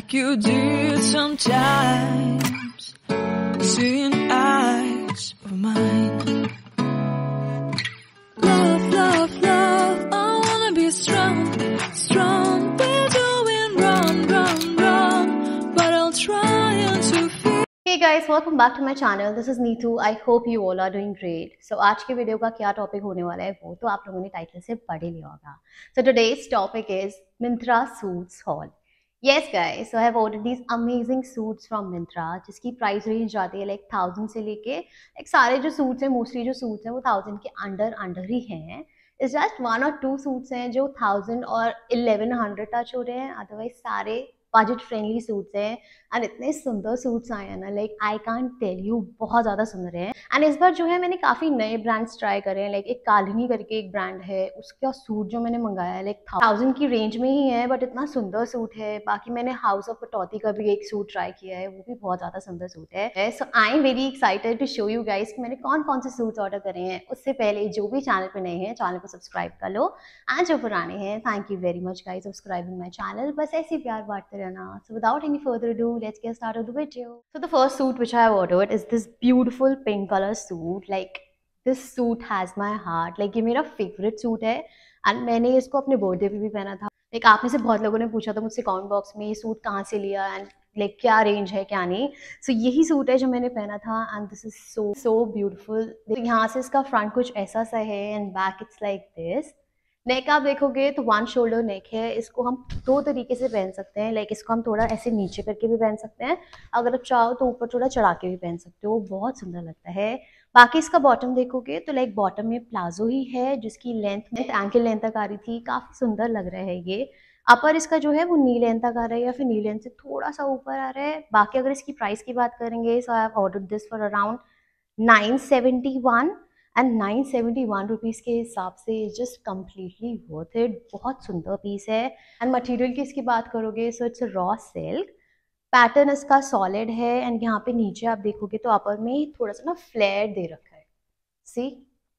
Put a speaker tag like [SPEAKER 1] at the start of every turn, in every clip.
[SPEAKER 1] like you did sometimes, seeing eyes of mine. Love, love, love, I wanna be strong, strong. We're doing wrong, wrong, wrong, but I'll try to feel.
[SPEAKER 2] Hey guys, welcome back to my channel. This is Neetu. I hope you all are doing great. So आज के video का क्या topic होने वाला है वो तो आप लोगों ने टाइटल से पढ़ ही लिया होगा. So today's topic is Myntra Suits Haul. Yes guys, so I have ordered these amazing suits from Myntra जिसकी प्राइस रेंज जाती है like 1000 से लेके like सारे जो सूट्स हैं मोस्टली जो सूट्स हैं वो 1000 के अंडर ही हैं. इट्स जस्ट 1 और 2 सूट्स हैं जो 1000 और 1100 टच हो रहे हैं. अदरवाइज सारे बजट फ्रेंडली सूट्स हैं एंड इतने सुंदर सूट्स आए हैं ना like I can't tell you, बहुत ज़्यादा सुंदर हैं. एंड इस बार जो है मैंने काफ़ी नए ब्रांड्स ट्राई करे हैं. लाइक एक कालिनी करके एक ब्रांड है, उसका सूट जो मैंने मंगाया है लाइक 1000 की रेंज में ही है बट इतना सुंदर सूट है. बाकी मैंने हाउस ऑफ कटौती का भी एक सूट ट्राई किया है, वो भी बहुत ज़्यादा सुंदर सूट है. So I am very excited to show you guys कि मैंने कौन कौन से सूट्स ऑर्डर करे हैं. उससे पहले जो भी चैनल पर नए हैं चैनल को सब्सक्राइब कर लो एंड जो पुराने हैं thank you very much guys subscribing my channel. बस ऐसे प्यार बांटते रहना. So without any further ado, let's get started with the video. So the first suit which I have ordered is this beautiful pink color suit. Like this suit has my heart. Like ये मेरा favorite suit है and मैंने इसको अपने birthday पे भी पहना था. Like आप में से बहुत लोगों ने पूछा था मुझसे कमेंट बॉक्स में ये सूट कहाँ से लिया एंड लाइक क्या रेंज है क्या नहीं. सो यही सूट है जो मैंने पहना था and this is so beautiful. यहाँ से इसका फ्रंट कुछ ऐसा सा है and back it's like this. Neck आप देखोगे तो 1 शोल्डर नेक है. इसको हम 2 तरीके से पहन सकते हैं. लाइक इसको हम थोड़ा ऐसे नीचे करके भी पहन सकते हैं, अगर आप चाहो तो ऊपर थोड़ा चढ़ा के भी पहन सकते हो, बहुत सुंदर लगता है. बाकी इसका बॉटम देखोगे तो लाइक बॉटम में प्लाजो ही है जिसकी लेंथ एंकल लेंथ तक आ रही थी. काफ़ी सुंदर लग रहा है ये. अपर इसका जो है वो नी लेंथ तक आ रहा है या फिर नी लेंथ से थोड़ा सा ऊपर आ रहा है. बाकी अगर इसकी प्राइस की बात करेंगे so I have ordered this for around 971 and 971 rupees के हिसाब से जस्ट कम्प्लीटली वर्थ इट. बहुत सुंदर पीस है. एंड मटेरियल की इसकी बात करोगे so it's raw silk. Pattern इसका सॉलिड है एंड यहाँ पे नीचे आप देखोगे तो अपर में थोड़ा सा ना फ्लेयर दे रखा है. सी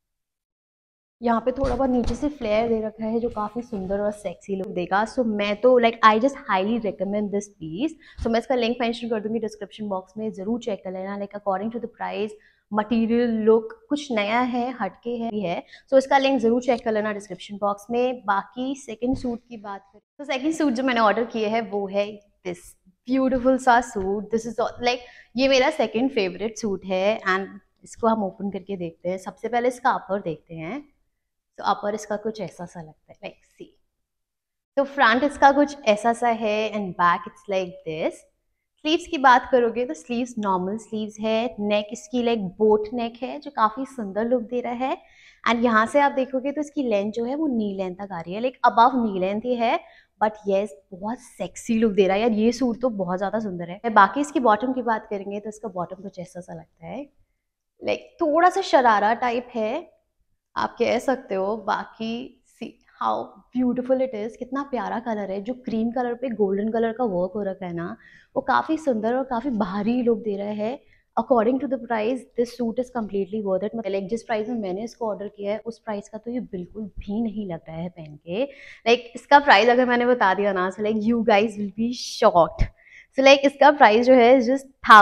[SPEAKER 2] यहाँ पे थोड़ा बहुत नीचे से फ्लेयर दे रखा है जो काफ़ी सुंदर और सेक्सी लुक देगा. सो मैं तो like I just highly recommend this piece. So मैं इसका लिंक मेंशन कर दूंगी डिस्क्रिप्शन बॉक्स में, ज़रूर चेक कर लेना. Like according to the price material look कुछ नया है, हटके है. सो इसका लिंक ज़रूर चेक कर लेना डिस्क्रिप्शन बॉक्स में. बाकी सेकंड सूट की बात करें तो सेकंड सूट जो मैंने ऑर्डर किए है वो है दिस ब्यूटीफुल सा सूट. दिस इज लाइक ये मेरा सेकंड फेवरेट सूट है एंड इसको हम ओपन करके देखते हैं. सबसे पहले इसका अपर देखते हैं. तो अपर इसका कुछ ऐसा सा लगता है लाइक सी. तो फ्रंट इसका कुछ ऐसा सा है and back it's like this. Sleeves की बात करोगे तो स्लीव्स नॉर्मल स्लीव्स है. नेक इसकी लाइक बोट नेक है जो काफ़ी सुंदर लुक दे रहा है. एंड यहाँ से आप देखोगे तो इसकी लेंथ जो है वो नी लेंथ तक आ रही है. लाइक अबव नी लेंथ ही है बट येस बहुत सेक्सी लुक दे रहा है यार. ये सूट तो बहुत ज़्यादा सुंदर है. बाकी इसकी बॉटम की बात करेंगे तो इसका बॉटम कुछ ऐसा सा लगता है लाइक थोड़ा सा शरारा टाइप है आप कह सकते हो. बाकी see how beautiful it is. कितना प्यारा कलर है. जो क्रीम कलर पे गोल्डन कलर का वर्क हो रखा है ना वो काफ़ी सुंदर और काफ़ी भारी लुक दे रहा है. According to the price this suit is completely worth it. मतलब जिस प्राइस में मैंने इसको ऑर्डर किया है उस प्राइस का तो ये बिल्कुल भी नहीं लग रहा है पहन के. लाइक इसका प्राइस अगर मैंने बता दिया ना so like you guys will be shocked. So like इसका प्राइस जो है जस्ट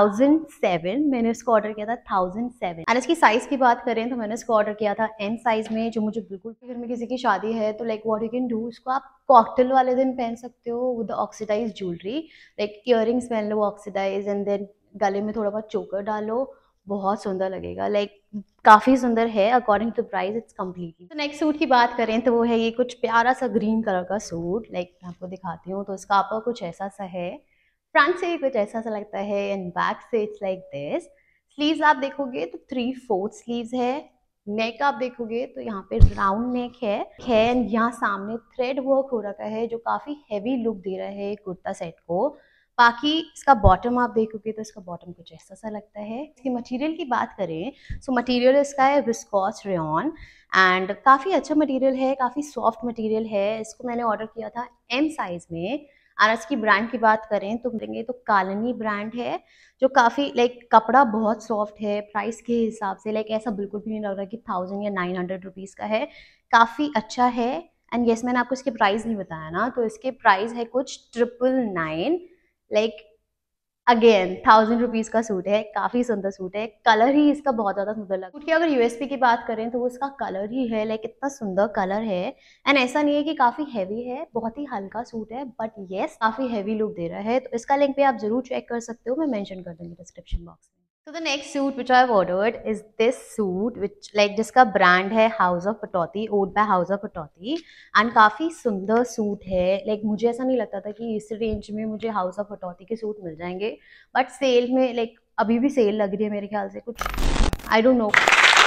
[SPEAKER 2] 1007. मैंने इसको ऑर्डर किया था 1007. एंड इसकी साइज़ की बात करें तो मैंने इसको ऑर्डर किया था एम साइज़ में जो मुझे बिल्कुल घर में किसी की शादी है तो like what you can do इसको आप कॉकटेल वाले दिन पहन सकते हो with oxidise jewellery. Like earrings पहन लो ऑक्सीडाइज एंड देन गले में थोड़ा बहुत चोकर डालो, बहुत सुंदर लगेगा. लाइक काफ़ी सुंदर है. According to price it's completely. तो नेक्स्ट सूट की बात करें तो वो है ये कुछ प्यारा सा ग्रीन कलर का सूट. लाइक मैं आपको दिखाती हूँ. तो इसका अपर कुछ ऐसा सा है. फ्रंट से कुछ ऐसा सा लगता है एंड बैक से इट्स लाइक दिस. स्लीव्स आप देखोगे तो 3/4 स्लीव्स है. नेक आप देखोगे तो यहाँ पे राउंड नेक है एंड यहाँ सामने थ्रेड वर्क हो रखा है जो काफ़ी हैवी लुक दे रहा है कुर्ता सेट को. बाकी इसका बॉटम आप देखोगे तो इसका बॉटम कुछ ऐसा सा लगता है. इसकी मटेरियल की बात करें सो मटेरियल इसका है विस्कोस रेयॉन एंड काफ़ी अच्छा मटेरियल है, काफ़ी सॉफ्ट मटेरियल है. इसको मैंने ऑर्डर किया था एम साइज़ में. और इसकी ब्रांड की बात करें तो देंगे तो कालिनी ब्रांड है जो काफ़ी लाइक कपड़ा बहुत सॉफ्ट है. प्राइस के हिसाब से लाइक ऐसा बिल्कुल भी नहीं लग रहा कि 1000 या 900 रुपीज़ का है. काफ़ी अच्छा है एंड येस मैंने आपको इसके प्राइस नहीं बताया ना, तो इसके प्राइस है कुछ 999 लाइक अगेन 1000 रुपीज का सूट है, काफी सुंदर सूट है, कलर ही इसका बहुत ज्यादा सुंदर लगा। सूट की अगर यूएसपी की बात करें तो वो इसका कलर ही है, लाइक इतना सुंदर कलर है। एंड ऐसा नहीं है कि काफी हैवी है, बहुत ही हल्का सूट है, बट येस काफी हैवी लुक दे रहा है। तो इसका लिंक भी आप जरूर चेक कर सकते हो, मैं मेंशन कर दूंगी डिस्क्रिप्शन बॉक्स में। So the next suit which I've ordered is this suit which like जिसका ब्रांड है house of Pataudi, ode by house of Pataudi. And काफ़ी सुंदर सूट है, लाइक मुझे ऐसा नहीं लगता था कि इस रेंज में मुझे हाउस ऑफ पटौती के सूट मिल जाएंगे, बट सेल में लाइक अभी भी सेल लग रही है मेरे ख्याल से, कुछ आई डोंट नो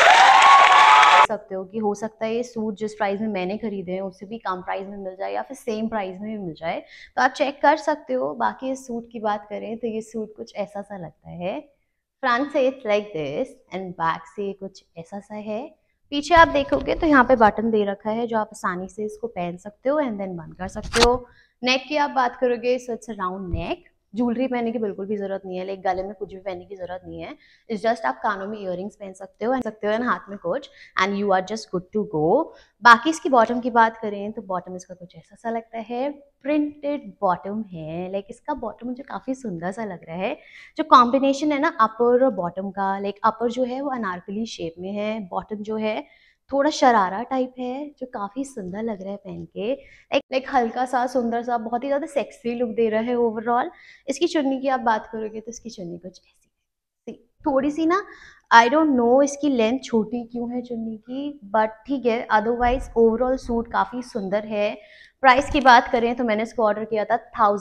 [SPEAKER 2] सकते हो कि हो सकता है ये सूट जिस प्राइस में मैंने खरीदे हैं उससे भी कम प्राइस में मिल जाए या फिर सेम प्राइस में भी मिल जाए, तो आप चेक कर सकते हो। बाकी इस सूट की बात करें तो ये सूट कुछ ऐसा सा लगता है, फ्रंट से it's like this and back से कुछ ऐसा सा है। पीछे आप देखोगे तो यहाँ पे बटन दे रखा है जो आप आसानी से इसको पहन सकते हो एंड देन बंद कर सकते हो। नेक की आप बात करोगे so it's round neck, jewellery पहनने की बिल्कुल भी जरूरत नहीं है, लाइक गले में कुछ भी पहनने की जरूरत नहीं है। इट्स जस्ट आप कानों में इयररिंग्स पहन सकते हो एंड हाथ में कुछ, and you are just good to go. बाकी इसकी बॉटम की बात करें तो बॉटम इसका कुछ ऐसा सा लगता है, प्रिंटेड बॉटम है, लाइक इसका बॉटम मुझे काफी सुंदर सा लग रहा है। जो कॉम्बिनेशन है ना अपर और बॉटम का, लाइक अपर जो है वो अनारकली शेप में है, बॉटम जो है थोड़ा शरारा टाइप है, जो काफी सुंदर लग रहा है पहन के, लाइक हल्का सा सुंदर सा, बहुत ही ज्यादा सेक्सी लुक दे रहा है ओवरऑल। इसकी चुन्नी की आप बात करोगे तो इसकी चुन्नी कुछ ऐसी थोड़ी सी ना, आई डोंट नो इसकी लेंथ छोटी क्यों है चुन्नी की, बट ठीक है, अदरवाइज ओवरऑल सूट काफी सुंदर है। प्राइस की बात करें तो मैंने इसको ऑर्डर किया था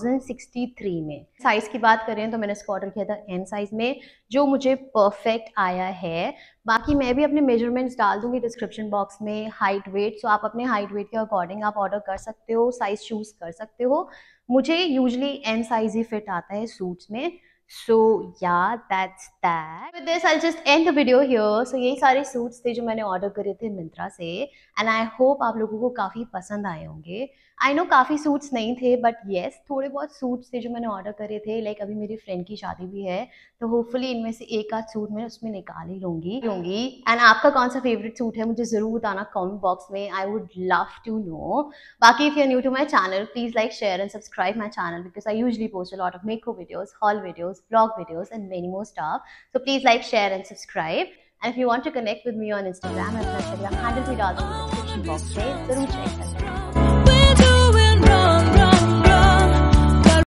[SPEAKER 2] 1063 में। साइज की बात करें तो मैंने इसको ऑर्डर किया था एम साइज में, जो मुझे परफेक्ट आया है। बाकी मैं भी अपने मेजरमेंट्स डाल दूंगी डिस्क्रिप्शन बॉक्स में, हाइट वेट, सो आप अपने हाइट वेट के अकॉर्डिंग आप ऑर्डर कर सकते हो, साइज चूज कर सकते हो। मुझे यूजली एम साइज ही फिट आता है सूट्स में। So yeah, that's that. With this, I'll just end the video here. So यही सारे सूट्स थे जो मैंने ऑर्डर करे थे मिंत्रा से, एंड आई होप आप लोगों को काफ़ी पसंद आए होंगे। आई नो काफ़ी सूट्स नहीं थे, बट येस थोड़े बहुत सूट्स थे जो मैंने ऑर्डर करे थे, लाइक अभी मेरी फ्रेंड की शादी भी है, तो होपफुली इनमें से एक आध सूट मैं उसमें निकाल ही लूँगी। एंड आपका कौन सा फेवरेट सूट है मुझे ज़रूर बताना कमेंट बॉक्स में, I would love to know. Baki, if you're new to my channel, please like, share and subscribe my channel because I usually post a lot of makeup videos, haul videos, vlog videos and many more stuff. So please like, share and subscribe. And if you want to connect with me on Instagram, my Instagram handle भी डाल दूँगी description box में, जरूर check करना।